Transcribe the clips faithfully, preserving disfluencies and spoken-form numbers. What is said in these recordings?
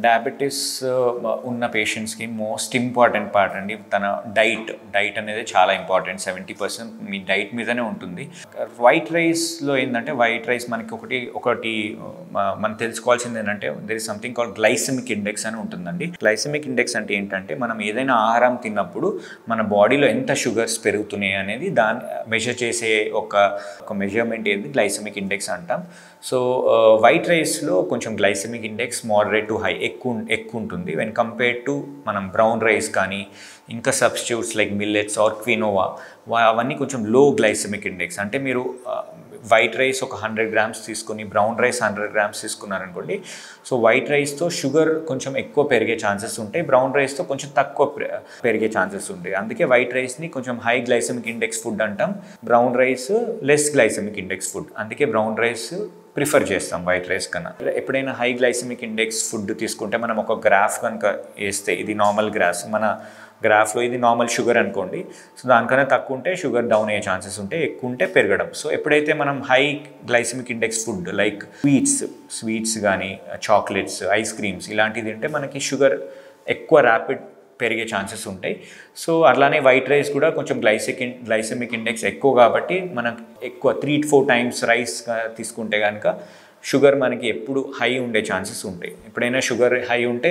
Diabetes ఉన్న పేషెంట్స్కి most important part అండి తన డైట్ డైట్ అనేది చాలా ఇంపార్టెంట్. సెవెంటీ పర్సెంట్ మీ డైట్ మీదనే ఉంటుంది. వైట్ రైస్లో ఏంటంటే వైట్ రైస్ మనకి ఒకటి ఒకటి మనం తెలుసుకోవాల్సింది ఏంటంటే there is something called glycemic index అని ఉంటుందండి. గ్లైసెమిక్ ఇండెక్స్ అంటే ఏంటంటే మనం ఏదైనా ఆహారం తిన్నప్పుడు మన బాడీలో ఎంత షుగర్స్ పెరుగుతున్నాయి అనేది దాన్ని మెజర్ చేసే ఒక ఒక మెజర్మెంట్ ఏది గ్లైసెమిక్ ఇండెక్స్ అంటాం. సో వైట్ రైస్లో కొంచెం glycemic index moderate to high ఎక్కువ ఎక్కువ ఉంటుంది వెన్ కంపేర్డ్ టు మనం బ్రౌన్ రైస్ కానీ ఇంకా substitutes like millets or quinoa అవన్నీ కొంచెం లో గ్లైసెమిక్ ఇండెక్స్. అంటే మీరు వైట్ రైస్ ఒక హండ్రెడ్ గ్రామ్స్ తీసుకుని బ్రౌన్ రైస్ హండ్రెడ్ గ్రామ్స్ తీసుకున్నారనుకోండి, సో వైట్ రైస్తో షుగర్ కొంచెం ఎక్కువ పెరిగే ఛాన్సెస్ ఉంటాయి, బ్రౌన్ రైస్తో కొంచెం తక్కువ పెరిగే ఛాన్సెస్ ఉంటాయి. అందుకే వైట్ రైస్ని కొంచెం హై గ్లైసెమిక్ ఇండెక్స్ ఫుడ్ అంటాం, brown rice less glycemic index food. అందుకే బ్రౌన్ రైస్ ప్రిఫర్ చేస్తాం వైట్ రైస్ కన్నా. ఎప్పుడైనా హై గ్లైసెమిక్ ఇండెక్స్ ఫుడ్ తీసుకుంటే మనం ఒక గ్రాఫ్ కనుక వేస్తే ఇది నార్మల్ గ్రాఫ్, మన గ్రాఫ్లో ఇది నార్మల్ షుగర్ అనుకోండి, సో దానికన్నా తక్కువ ఉంటే షుగర్ డౌన్ అయ్యే ఛాన్సెస్ ఉంటాయి, ఎక్కువ ఉంటే పెరగడం. సో ఎప్పుడైతే మనం high glycemic index food like sweets sweets కానీ చాక్లెట్స్ ఐస్ క్రీమ్స్ ఇలాంటివి తింటే మనకి షుగర్ ఎక్కువ ర్యాపిడ్ పెరిగే ఛాన్సెస్ ఉంటాయి. సో అట్లానే వైట్ రైస్ కూడా కొంచెం గ్లైసెక్ గ్లైసెమిక్ ఇండెక్స్ ఎక్కువ కాబట్టి మనకు ఎక్కువ three to four times rice తీసుకుంటే కనుక షుగర్ మనకి ఎప్పుడు హై ఉండే ఛాన్సెస్ ఉంటాయి. ఎప్పుడైనా షుగర్ హై ఉంటే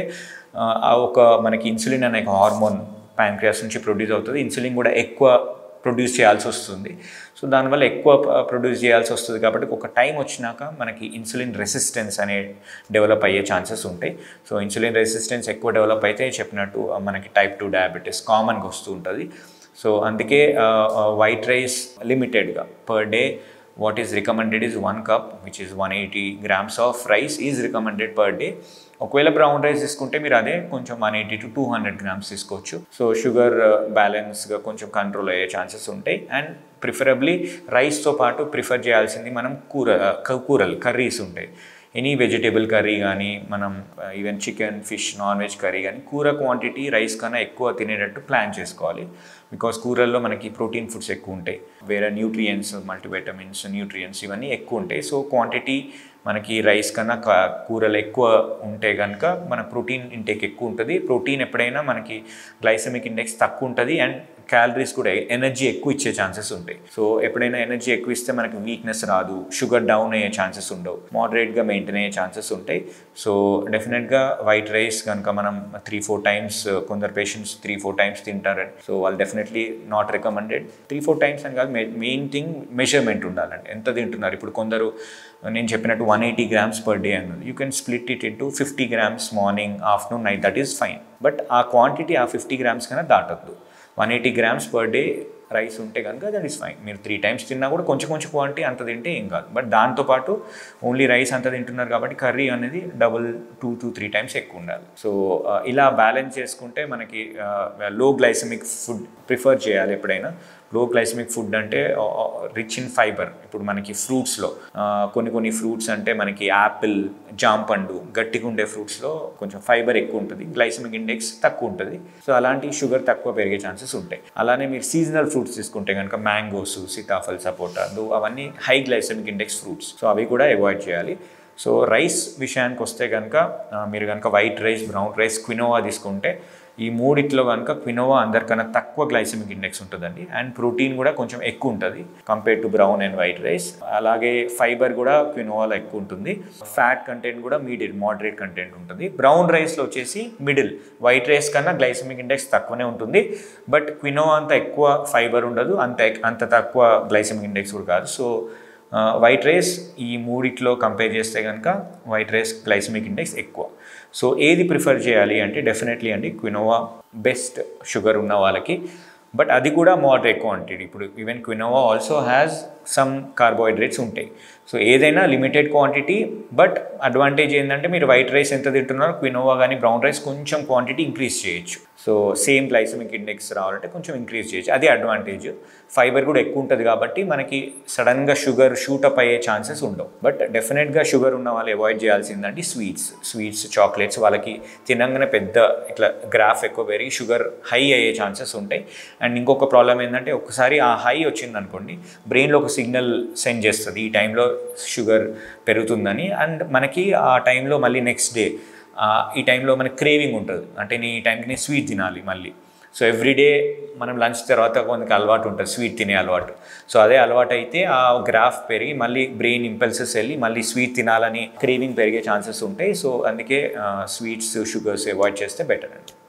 ఒక మనకి ఇన్సులిన్ అనే హార్మోన్ ప్యాంక్రియాస్ నుంచి ప్రొడ్యూస్ అవుతుంది, ఇన్సులిన్ కూడా ఎక్కువ ప్రొడ్యూస్ చేయాల్సి వస్తుంది. సో దానివల్ల ఎక్కువ ప్రొడ్యూస్ చేయాల్సి వస్తుంది కాబట్టి ఒక టైం వచ్చినాక మనకి ఇన్సులిన్ రెసిస్టెన్స్ అనే డెవలప్ అయ్యే ఛాన్సెస్ ఉంటాయి. సో ఇన్సులిన్ రెసిస్టెన్స్ ఎక్కువ డెవలప్ అయితే చెప్పినట్టు మనకి టైప్ టూ డయాబెటీస్ కామన్గా వస్తూ ఉంటుంది. సో అందుకే వైట్ రైస్ లిమిటెడ్గా per day what is recommended is one cup which is one hundred eighty grams of rice is recommended per day. ఒకవేళ బ్రౌన్ రైస్ తీసుకుంటే మీరు అదే కొంచెం one eighty to two hundred grams తీసుకోవచ్చు. So sugar బ్యాలెన్స్గా కొంచెం control అయ్యే chances ఉంటాయి. అండ్ ప్రిఫరబ్లీ రైస్తో పాటు ప్రిఫర్ చేయాల్సింది మనం కూర కూరలు కర్రీస్ ఉంటాయి. ఎనీ వెజిటేబుల్ కర్రీ కానీ మనం even chicken fish non veg curry కానీ కూర క్వాంటిటీ రైస్ కన్నా ఎక్కువ తినేటట్టు ప్లాన్ చేసుకోవాలి. బికాస్ కూరల్లో మనకి ప్రోటీన్ ఫుడ్స్ ఎక్కువ ఉంటాయి, వేరే న్యూట్రియంట్స్ మల్టీవిటమిన్స్ న్యూట్రియంట్స్ ఇవన్నీ ఎక్కువ ఉంటాయి. సో క్వాంటిటీ మనకి రైస్ కన్నా కూరలు ఎక్కువ ఉంటే కనుక మన ప్రోటీన్ ఇంటేక్ ఎక్కువ ఉంటుంది. ప్రోటీన్ ఎప్పుడైనా మనకి గ్లైసెమిక్ ఇండెక్స్ తక్కువ ఉంటుంది అండ్ క్యాలరీస్ కూడా ఎనర్జీ ఎక్కువ ఇచ్చే ఛాన్సెస్ ఉంటాయి. సో ఎప్పుడైనా ఎనర్జీ ఎక్కువ ఇస్తే మనకి వీక్నెస్ రాదు, షుగర్ డౌన్ అయ్యే ఛాన్సెస్ ఉండవు, మోడరేట్గా మెయింటైన్ అయ్యే ఛాన్సెస్ ఉంటాయి. సో డెఫినెట్గా వైట్ రైస్ కనుక మనం త్రీ ఫోర్ టైమ్స్ కొందరు పేషెంట్స్ త్రీ ఫోర్ టైమ్స్ తింటారని, సో వాళ్ళు definitely not recommended. Three four times అని కాదు, మెయిన్ థింగ్ మెజర్మెంట్ ఉండాలండి, ఎంత తింటున్నారు. ఇప్పుడు కొందరు నేను చెప్పినట్టు one eighty grams per day అన్నది, you can split it into fifty grams morning afternoon night, that is fine. But ఆ క్వాంటిటీ ఆ ఫిఫ్టీ గ్రామ్స్ కన్నా దాటద్దు. One eighty grams per day rice ఉంటే కనుక దట్ ఈస్ ఫైన్. మీరు three times తిన్నా కూడా కొంచెం కొంచెం క్వాంటిటీ అంత తింటే ఏం కాదు. బట్ దాంతోపాటు ఓన్లీ రైస్ అంత తింటున్నారు కాబట్టి కర్రీ అనేది double two two three times ఎక్కువ ఉండాలి. సో ఇలా బ్యాలెన్స్ చేసుకుంటే మనకి లో గ్లైసెమిక్ ఫుడ్ ప్రిఫర్ చేయాలి ఎప్పుడైనా. లో గ్లైసెమిక్ ఫుడ్ అంటే రిచ్ ఇన్ ఫైబర్. ఇప్పుడు మనకి ఫ్రూట్స్లో కొన్ని కొన్ని ఫ్రూట్స్ అంటే మనకి యాపిల్ జాంపండు గట్టిగా ఉండే ఫ్రూట్స్లో కొంచెం ఫైబర్ ఎక్కువ ఉంటుంది, గ్లైసెమిక్ ఇండెక్స్ తక్కువ ఉంటుంది. సో అలాంటి షుగర్ తక్కువ పెరిగే ఛాన్సెస్ ఉంటాయి. అలానే మీరు సీజనల్ ఫ్రూట్స్ తీసుకుంటే కనుక మ్యాంగోస్ సీతాఫల్ సపోటా అవన్నీ high glycemic index fruits, so అవి కూడా అవాయిడ్ చేయాలి. సో రైస్ విషయానికి వస్తే కనుక మీరు కనుక white rice brown rice quinoa తీసుకుంటే ఈ మూడిట్లో కనుక క్వినోవా అందరికన్నా తక్కువ గ్లైసెమిక్ ఇండెక్స్ ఉంటుందండి. అండ్ ప్రోటీన్ కూడా కొంచెం ఎక్కువ ఉంటుంది compare to brown and white rice. అలాగే ఫైబర్ కూడా క్వినోవాలో ఎక్కువ ఉంటుంది, ఫ్యాట్ కంటెంట్ కూడా మీడియం మోడరేట్ కంటెంట్ ఉంటుంది. బ్రౌన్ రైస్లో వచ్చేసి మిడిల్, వైట్ రైస్ కన్నా గ్లైసెమిక్ ఇండెక్స్ తక్కువనే ఉంటుంది, బట్ క్వినోవా అంత ఎక్కువ ఫైబర్ ఉండదు, అంత అంత తక్కువ గ్లైసెమిక్ ఇండెక్స్ కూడా కాదు. సో వైట్ రైస్ ఈ మూడిట్లో కంపేర్ చేస్తే కనుక వైట్ రైస్ గ్లైసెమిక్ ఇండెక్స్ ఎక్కువ. సో ఏది ప్రిఫర్ చేయాలి అంటే డెఫినెట్లీ అండి క్వినోవా బెస్ట్ షుగర్ ఉన్న వాళ్ళకి, బట్ అది కూడా మోడరేట్ క్వాంటిటీ. ఇప్పుడు even quinoa also has some carbohydrates ఉంటాయి. సో ఏదైనా లిమిటెడ్ క్వాంటిటీ, బట్ అడ్వాంటేజ్ ఏంటంటే మీరు వైట్ రైస్ ఎంత తింటున్నారో క్వినోవా కానీ బ్రౌన్ రైస్ కొంచెం క్వాంటిటీ ఇంక్రీజ్ చేయొచ్చు. సో సేమ్ గ్లైసెమిక్ ఇండెక్స్ రావాలంటే కొంచెం ఇంక్రీజ్ చేయొచ్చు, అది అడ్వాంటేజ్. ఫైబర్ కూడా ఎక్కువ ఉంటుంది కాబట్టి మనకి సడన్గా షుగర్ షూటప్ అయ్యే ఛాన్సెస్ ఉండవు. బట్ డెఫినెట్గా షుగర్ ఉన్న వాళ్ళు అవాయిడ్ చేయాల్సిందంటే స్వీట్స్ స్వీట్స్ చాక్లెట్స్. వాళ్ళకి తినంగానే పెద్ద ఇట్లా గ్రాఫ్ ఎక్కువ పెరిగి షుగర్ హై అయ్యే ఛాన్సెస్ ఉంటాయి. అండ్ ఇంకొక ప్రాబ్లం ఏంటంటే ఒకసారి ఆ హై వచ్చింది అనుకోండి, బ్రెయిన్లో ఒక సిగ్నల్ సెండ్ చేస్తుంది ఈ టైంలో షుగర్ పెరుగుతుందని. అండ్ మనకి ఆ టైంలో మళ్ళీ నెక్స్ట్ డే ఈ టైంలో మనకి క్రేవింగ్ ఉంటుంది, అంటే నేను ఈ టైంకి నేను స్వీట్ తినాలి మళ్ళీ. సో ఎవ్రీడే మనం లంచ్ తర్వాత కొంతకి అలవాటు ఉంటుంది స్వీట్ తినే అలవాటు. సో అదే అలవాటు అయితే ఆ గ్రాఫ్ పెరిగి మళ్ళీ బ్రెయిన్ ఇంపల్సెస్ వెళ్ళి మళ్ళీ స్వీట్ తినాలని క్రేవింగ్ పెరిగే ఛాన్సెస్ ఉంటాయి. సో అందుకే స్వీట్స్ షుగర్స్ అవాయిడ్ చేస్తే బెటర్ అండి.